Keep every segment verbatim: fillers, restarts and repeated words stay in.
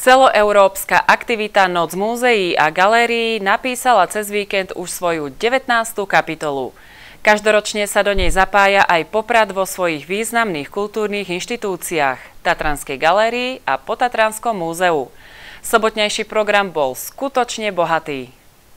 Celoeurópska aktivita Noc múzeí a galérií napísala cez víkend už svoju devätnástu kapitolu. Každoročne sa do nej zapája aj Poprad vo svojich významných kultúrnych inštitúciách, Tatranskej galérii a Potatranskom múzeu. Sobotnejší program bol skutočne bohatý.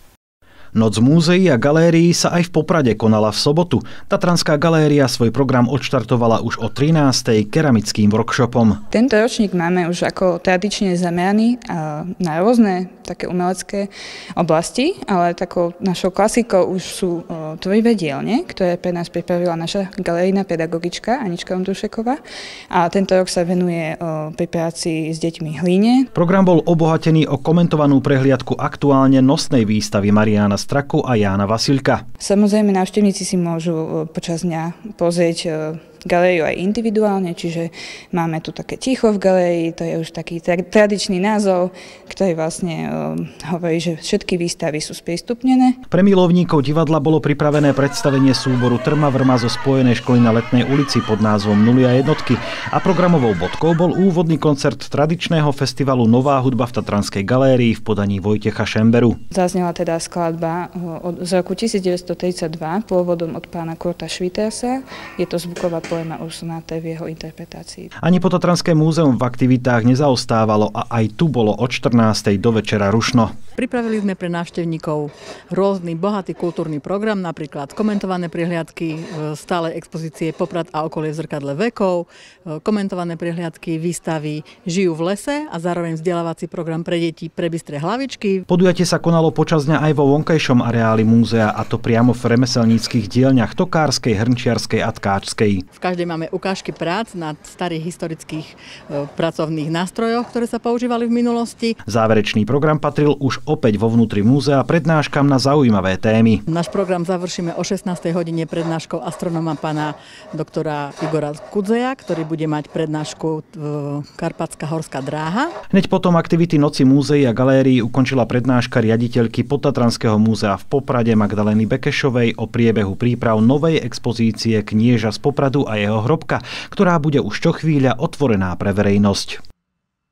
Noc múzeí a galérií sa aj v Poprade konala v sobotu. Tatranská galéria svoj program odštartovala už o trinástej keramickým workshopom. Tento ročník máme už ako tradične zameraný na rôzne také umelecké oblasti, ale takou našou klasikou už sú tvorivé dielne, ktoré pre nás pripravila naša galerijná pedagogička Anička Ondrušeková. A tento rok sa venuje pri práci s deťmi hlíne. Program bol obohatený o komentovanú prehliadku aktuálne nosnej výstavy Mariána Straku a Jána Vasilka. Samozrejme, návštevníci si môžu počas dňa pozrieť galériu aj individuálne, čiže máme tu také ticho v galérii, to je už taký tra- tradičný názov, ktorý vlastne uh, hovorí, že všetky výstavy sú sprístupnené. Pre milovníkov divadla bolo pripravené predstavenie súboru Trma Vrma zo Spojenej školy na Letnej ulici pod názvom Nuly a jednotky a programovou bodkou bol úvodný koncert tradičného festivalu Nová hudba v Tatranskej galérii v podaní Vojtecha Šemberu. Zaznela teda skladba od, z roku devätnásťtridsaťdva pôvodom od pána Kurta Schwittersa. Je to zvuková poema Ursunáte v jeho interpretácii. Ani Potatranské múzeum v aktivitách nezaostávalo a aj tu bolo od štrnástej do večera rušno. Pripravili sme pre návštevníkov rôzny bohatý kultúrny program, napríklad komentované prehliadky, stále expozície Poprad a okolie v zrkadle vekov, komentované prehliadky, výstavy Žijú v lese a zároveň vzdelávací program pre deti pre bystré hlavičky. Podujatie sa konalo počas dňa aj vo vonkajšom areáli múzea, a to priamo v remeselníckych dielňach tokárskej, hrnčiarskej a tkáčskej. V každej máme ukážky prác na starých historických e, pracovných nástrojoch, ktoré sa používali v minulosti. Záverečný program patril už opäť vo vnútri múzea prednáškam na zaujímavé témy. Náš program završíme o šestnástej hodine prednáškou astronóma pána doktora Igora Kudzeja, ktorý bude mať prednášku e, Karpatská horská dráha. Hneď potom aktivity Noci múzeí a galérií ukončila prednáška riaditeľky Potatranského múzea v Poprade Magdalény Bekešovej o priebehu príprav novej expozície Knieža z Popradu a jeho hrobka, ktorá bude už čo chvíľa otvorená pre verejnosť.